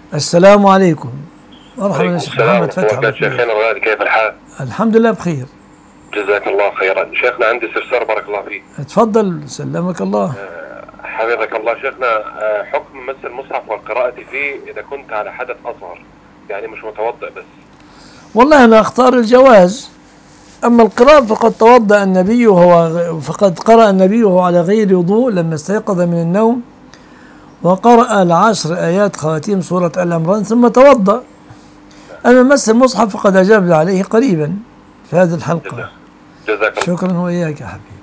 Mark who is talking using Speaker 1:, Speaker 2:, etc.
Speaker 1: السلام عليكم. مرحبا يا
Speaker 2: عليكم
Speaker 1: شيخ
Speaker 2: السلام
Speaker 1: محمد،
Speaker 2: ورحمة
Speaker 1: فتح
Speaker 2: الله
Speaker 1: الله
Speaker 2: وبركاته.
Speaker 1: فيك.
Speaker 2: شيخنا الغالي، كيف الحال؟
Speaker 1: الحمد لله بخير.
Speaker 2: جزاك الله خيرا. شيخنا عندي استفسار بارك الله فيك.
Speaker 1: تفضل سلمك الله.
Speaker 2: حفظك الله. شيخنا حكم مس المصحف والقراءة فيه إذا كنت على حدث أصغر، يعني مش متوضئ بس.
Speaker 1: والله أنا أختار الجواز. أما القراءة فقد قرأ النبي وهو على غير وضوء لما استيقظ من النوم، وقرأ العشر آيات خواتيم سورة آل عمران ثم توضأ. أما مس المصحف فقد أجاب عليه قريبا في هذه الحلقة.
Speaker 2: جزاك الله.
Speaker 1: شكرا وإياك يا حبيبي.